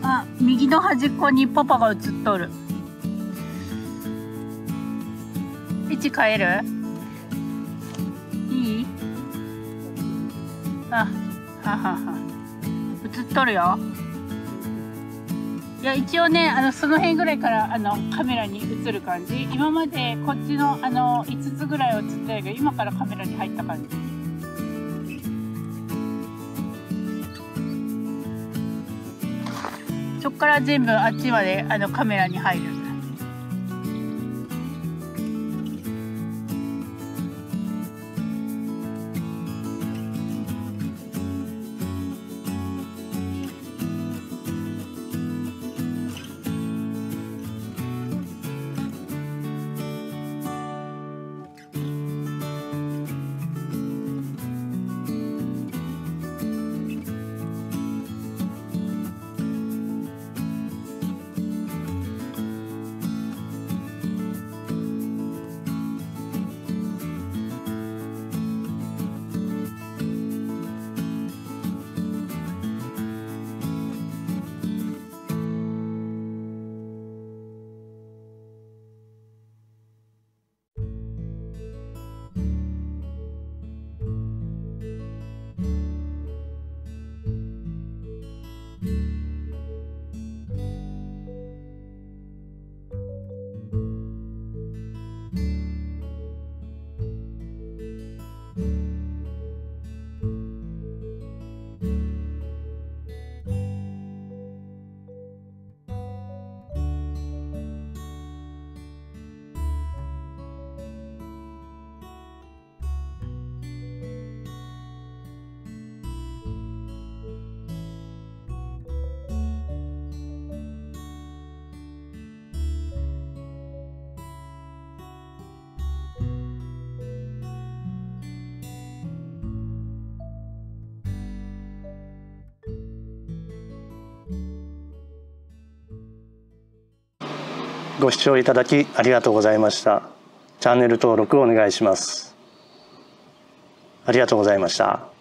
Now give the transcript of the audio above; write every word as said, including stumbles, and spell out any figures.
あ、右の端っこにパパが映っとる。位置変える？いい？あ、ははは。映っとるよ。いや、一応ね、あのその辺ぐらいからあのカメラに映る感じ。今までこっちのあのいつつぐらい映ってたけど、今からカメラに入った感じ。そっから全部あっちまであのカメラに入る。 ご視聴いただきありがとうございました。チャンネル登録をお願いします。ありがとうございました。